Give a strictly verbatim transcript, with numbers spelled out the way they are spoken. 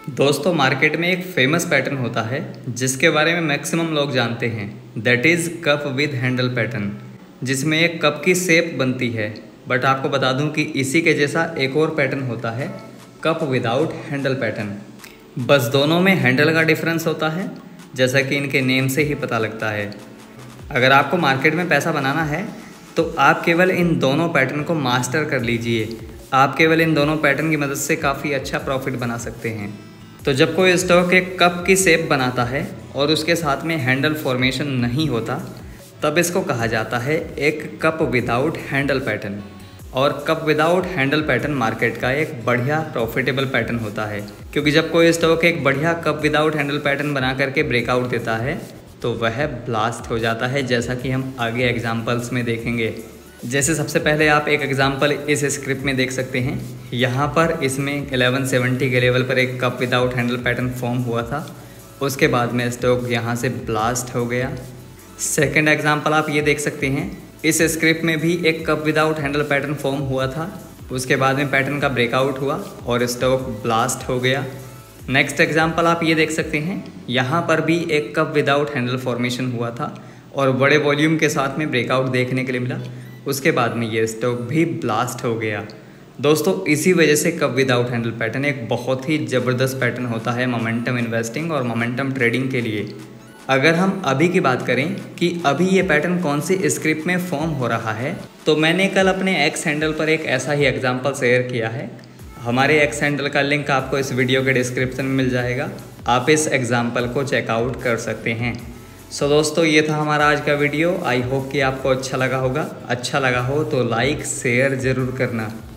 दोस्तों मार्केट में एक फेमस पैटर्न होता है जिसके बारे में मैक्सिमम लोग जानते हैं, that is cup with handle pattern, जिसमें एक कप की शेप बनती है। बट आपको बता दूं कि इसी के जैसा एक और पैटर्न होता है, कप विदाउट हैंडल पैटर्न। बस दोनों में हैंडल का डिफरेंस होता है, जैसा कि इनके नेम से ही पता लगता है। अगर आपको मार्केट में पैसा बनाना है तो आप केवल इन दोनों पैटर्न को मास्टर कर लीजिए। आप केवल इन दोनों पैटर्न की मदद से काफ़ी अच्छा प्रॉफिट बना सकते हैं। तो जब कोई स्टॉक एक कप की शेप बनाता है और उसके साथ में हैंडल फॉर्मेशन नहीं होता, तब इसको कहा जाता है एक कप विदाउट हैंडल पैटर्न। और cup without handle pattern market का एक बढ़िया प्रॉफिटेबल पैटर्न होता है, क्योंकि जब कोई स्टॉक एक बढ़िया कप विदाउट हैंडल पैटर्न बना करके ब्रेकआउट देता है तो वह ब्लास्ट हो जाता है, जैसा कि हम आगे एग्जाम्पल्स में देखेंगे। जैसे सबसे पहले आप एक एग्जांपल इस स्क्रिप्ट में देख सकते हैं। यहाँ पर इसमें ग्यारह सौ सत्तर के लेवल पर एक cup without handle pattern form हुआ था, उसके बाद में स्टॉक यहाँ से ब्लास्ट हो गया। सेकंड एग्जांपल आप ये देख सकते हैं, इस स्क्रिप्ट में भी एक cup without handle pattern form हुआ था, उसके बाद में पैटर्न का ब्रेकआउट हुआ और स्टॉक ब्लास्ट हो गया। नेक्स्ट एग्जाम्पल आप ये देख सकते हैं, यहाँ पर भी एक कप विदाउट हैंडल फॉर्मेशन हुआ था और बड़े वॉल्यूम के साथ में ब्रेकआउट देखने के लिए मिला, उसके बाद में ये स्टॉक भी ब्लास्ट हो गया। दोस्तों इसी वजह से कप विदाउट हैंडल पैटर्न एक बहुत ही ज़बरदस्त पैटर्न होता है मोमेंटम इन्वेस्टिंग और मोमेंटम ट्रेडिंग के लिए। अगर हम अभी की बात करें कि अभी ये पैटर्न कौन सी स्क्रिप्ट में फॉर्म हो रहा है, तो मैंने कल अपने एक्स हैंडल पर एक ऐसा ही एग्जाम्पल शेयर किया है। हमारे एक्स हैंडल का लिंक आपको इस वीडियो के डिस्क्रिप्शन में मिल जाएगा, आप इस एग्जाम्पल को चेकआउट कर सकते हैं। सो so, दोस्तों ये था हमारा आज का वीडियो। आई होप कि आपको अच्छा लगा होगा। अच्छा लगा हो तो लाइक शेयर ज़रूर करना।